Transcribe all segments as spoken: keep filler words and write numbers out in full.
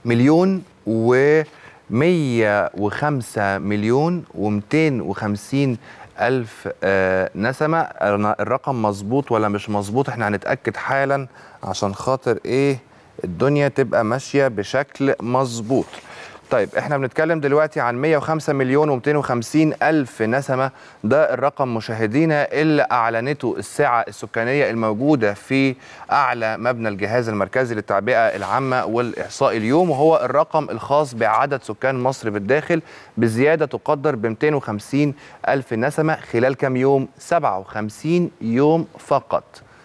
مليون ومية وخمسة مليون ومتين وخمسين ألف آه نسمة. الرقم مظبوط ولا مش مظبوط؟ احنا هنتأكد حالا عشان خاطر ايه الدنيا تبقى ماشية بشكل مظبوط. طيب احنا بنتكلم دلوقتي عن مية وخمسة مليون ومتين وخمسين ألف نسمة. ده الرقم مشاهدينا اللي أعلنته السعة السكانية الموجودة في أعلى مبنى الجهاز المركزي للتعبئة العامة والإحصاء اليوم، وهو الرقم الخاص بعدد سكان مصر بالداخل بزيادة تقدر ب مئتين وخمسين ألف نسمة خلال كم يوم؟ سبعة وخمسين يوم فقط،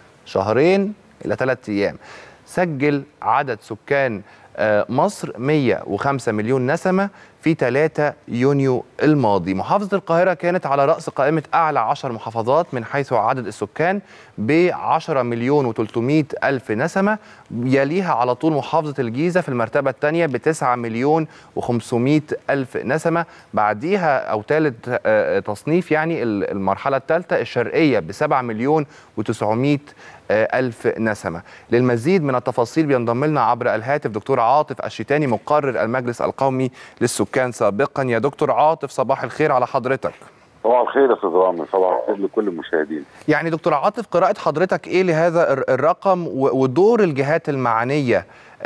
شهرين إلى ثلاثة أيام. سجل عدد سكان مصر مية وخمسة مليون نسمة في ثلاثة يونيو الماضي. محافظة القاهرة كانت على رأس قائمة أعلى عشر محافظات من حيث عدد السكان ب عشرة مليون وثلاثمئة ألف نسمة. يليها على طول محافظة الجيزة في المرتبة الثانية ب تسعة مليون وخمسمئة ألف نسمة. بعديها أو ثالث تصنيف يعني المرحلة الثالثة الشرقية ب سبعة مليون وتسعمئة ألف نسمة. للمزيد من التفاصيل بينضم لنا عبر الهاتف دكتور عاطف الشيتاني مقرر المجلس القومي للسكان سابقا. يا دكتور عاطف صباح الخير على حضرتك. صباح الخير يا استاذ رامي، صباح الخير لكل المشاهدين. يعني دكتور عاطف، قراءة حضرتك ايه لهذا الرقم ودور الجهات المعنية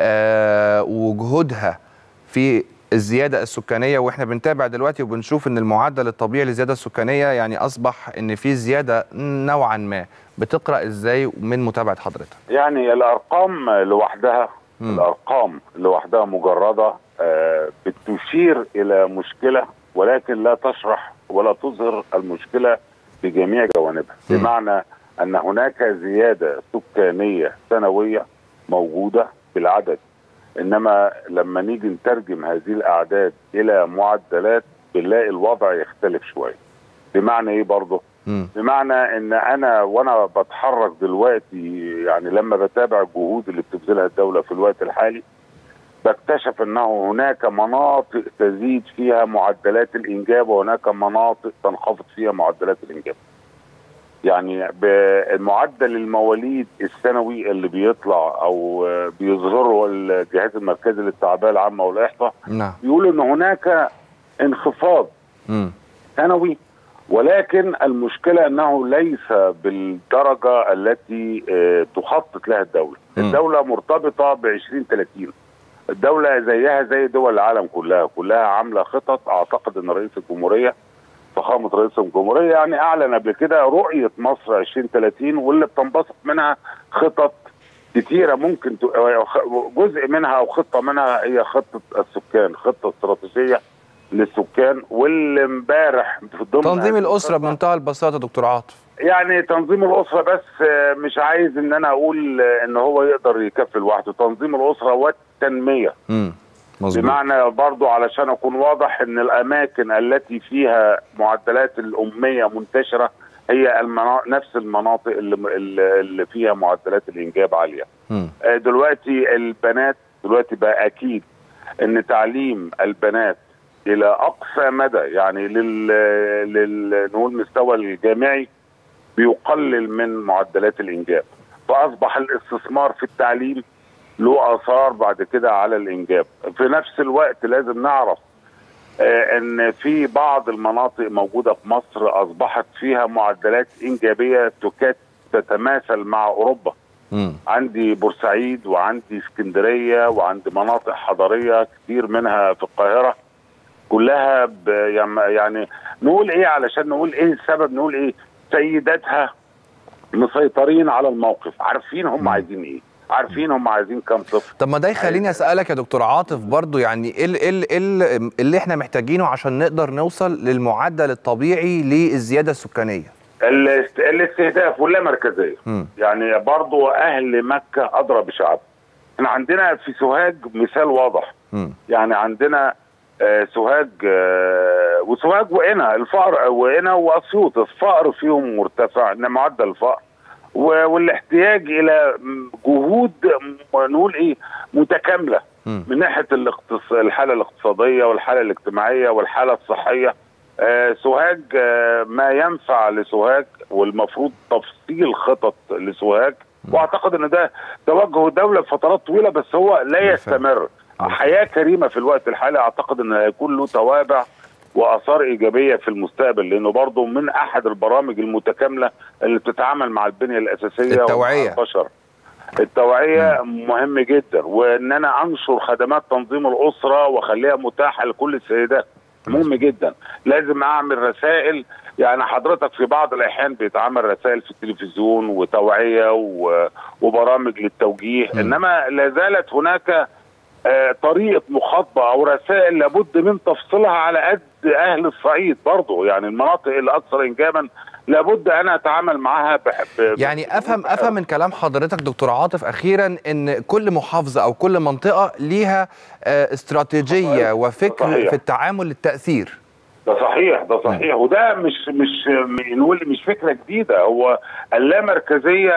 آه وجهودها في الزيادة السكانية؟ واحنا بنتابع دلوقتي وبنشوف ان المعدل الطبيعي للزيادة السكانية يعني اصبح ان في زيادة نوعا ما. بتقرأ ازاي من متابعة حضرتك؟ يعني الارقام لوحدها م. الارقام لوحدها مجردة آه بتشير الى مشكلة، ولكن لا تشرح ولا تظهر المشكلة بجميع جوانبها. م. بمعنى ان هناك زيادة سكانية سنوية موجودة بالعدد، انما لما نيجي نترجم هذه الاعداد الى معدلات بنلاقي الوضع يختلف شويه. بمعنى ايه برضه؟ بمعنى ان انا وانا بتحرك دلوقتي، يعني لما بتابع الجهود اللي بتبذلها الدوله في الوقت الحالي، بكتشف انه هناك مناطق تزيد فيها معدلات الانجاب وهناك مناطق تنخفض فيها معدلات الانجاب. يعني بمعدل المواليد السنوي اللي بيطلع او بيظهره الجهاز المركزي للتعبئه العامه والاحصاء، نعم، بيقولوا ان هناك انخفاض م. سنوي، ولكن المشكله انه ليس بالدرجه التي تخطط لها الدوله. م. الدوله مرتبطه ب عشرين ثلاثين. الدوله زيها زي دول العالم كلها، كلها عامله خطط. اعتقد ان رئيس الجمهوريه فخامة رئيس الجمهورية يعني أعلن قبل كده رؤية مصر عشرين ثلاثين، واللي بتنبثق منها خطط كتيرة، ممكن جزء منها أو خطة منها هي خطة السكان، خطة استراتيجية للسكان. واللي امبارح في ضمن تنظيم الأسرة بمنتهى البساطة دكتور عاطف. يعني تنظيم الأسرة، بس مش عايز إن أنا أقول إن هو يقدر يكفي لوحده. تنظيم الأسرة والتنمية. امم مظبوط. بمعنى برضو علشان اكون واضح ان الاماكن التي فيها معدلات الاميه منتشره هي المناطق نفس المناطق اللي, اللي فيها معدلات الانجاب عاليه. م. دلوقتي البنات دلوقتي بقى اكيد ان تعليم البنات الى اقصى مدى، يعني لل, لل... نقول مستوى الجامعي، بيقلل من معدلات الانجاب. فاصبح الاستثمار في التعليم له آثار بعد كده على الإنجاب. في نفس الوقت لازم نعرف آه أن في بعض المناطق موجودة في مصر أصبحت فيها معدلات إنجابية تكاد تتماثل مع أوروبا. م. عندي بورسعيد وعندي اسكندرية وعندي مناطق حضرية كتير منها في القاهرة، كلها يعني نقول إيه علشان نقول إيه السبب، نقول إيه سيداتها مسيطرين على الموقف، عارفين هم م. عايزين إيه، عارفين هم عايزين كام طفل. طب ما ده يخليني اسالك يا دكتور عاطف برضو، يعني ايه ايه اللي احنا محتاجينه عشان نقدر نوصل للمعدل الطبيعي للزياده السكانيه؟ الاستهداف واللامركزيه. يعني برضو اهل مكه ادرى بشعب. احنا عندنا في سوهاج مثال واضح. م. يعني عندنا آه سوهاج آه وسوهاج وقنا، الفقر وقنا واسيوط الفقر فيهم مرتفع، معدل الفقر والاحتياج الى جهود نقول ايه متكامله م. من ناحيه الاقتص... الحاله الاقتصاديه والحاله الاجتماعيه والحاله الصحيه. آه سوهاج آه ما ينفع لسوهاج، والمفروض تفصيل خطط لسوهاج. م. واعتقد ان ده توجه الدوله لفترات طويله، بس هو لا يستمر. حياه كريمه في الوقت الحالي اعتقد ان هيكون له توابع واثار ايجابيه في المستقبل، لانه برضه من احد البرامج المتكامله اللي بتتعامل مع البنيه الاساسيه التوعيه ومع البشر. التوعيه م. مهم جدا، وان انا انشر خدمات تنظيم الاسره واخليها متاحه لكل السيدات مهم جدا. لازم اعمل رسائل، يعني حضرتك في بعض الاحيان بيتعمل رسائل في التلفزيون وتوعيه وبرامج للتوجيه، م. انما لا زالت هناك آه طريقه مخاطبه او رسائل لابد من تفصيلها على قد اهل الصعيد برضه، يعني المناطق الاكثر انجابا لابد انا اتعامل معاها بحب. يعني افهم بحب. افهم من كلام حضرتك دكتور عاطف اخيرا ان كل محافظه او كل منطقه ليها آه استراتيجيه وفكر صحيح. في التعامل للتاثير. ده صحيح ده صحيح م. وده مش مش نقول مش فكره جديده، هو اللامركزيه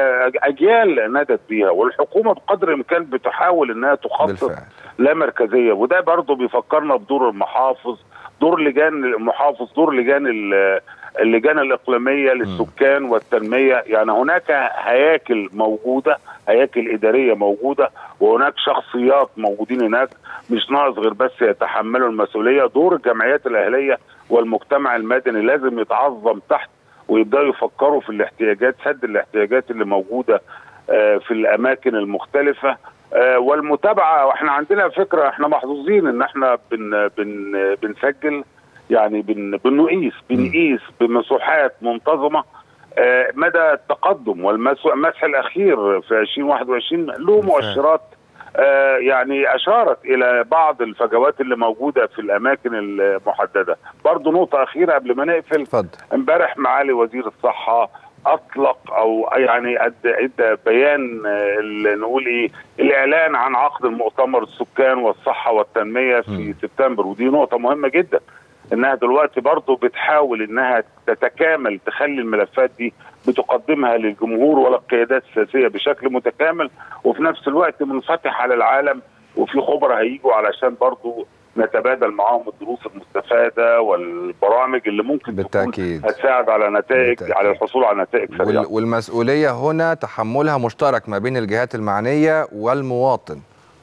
اجيال ندت بيها، والحكومه بقدر الامكان بتحاول انها تخطط لامركزيه، وده برضه بيفكرنا بدور المحافظ، دور لجان المحافظ، دور لجان اللجان الاقليميه للسكان والتنميه. يعني هناك هياكل موجوده، هياكل اداريه موجوده، وهناك شخصيات موجودين هناك، مش ناقص غير بس يتحملوا المسؤوليه. دور الجمعيات الاهليه والمجتمع المدني لازم يتعظم تحت، ويبداوا يفكروا في الاحتياجات، سد الاحتياجات اللي موجوده في الاماكن المختلفه، والمتابعه. واحنا عندنا فكره، احنا محظوظين ان احنا بن بن بنسجل، يعني بن بنقيس بنقيس بمساحات منتظمه مدى التقدم، والمسح الاخير في ألفين وواحد وعشرين له مؤشرات آه يعني اشارت الى بعض الفجوات اللي موجوده في الاماكن المحدده. برضه نقطه اخيره قبل ما نقفل، امبارح معالي وزير الصحه اطلق او يعني ادى بيان آه نقول ايه الاعلان عن عقد المؤتمر السكان والصحه والتنميه في م. سبتمبر، ودي نقطه مهمه جدا، انها دلوقتي برضه بتحاول انها تتكامل، تخلي الملفات دي بتقدمها للجمهور وللقيادات السياسيه بشكل متكامل، وفي نفس الوقت منفتح على العالم، وفي خبراء هيجوا علشان برضه نتبادل معاهم الدروس المستفاده والبرامج اللي ممكن بالتأكيد تكون هتساعد على نتائج بالتأكيد. على الحصول على نتائج سريعه. والمسؤوليه هنا تحملها مشترك ما بين الجهات المعنيه والمواطن،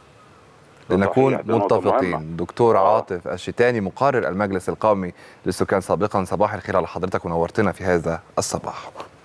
لنكون متفقين. دكتور آه. عاطف الشتاني مقرر المجلس القومي للسكان سابقا، صباح الخير على حضرتك ونورتنا في هذا الصباح.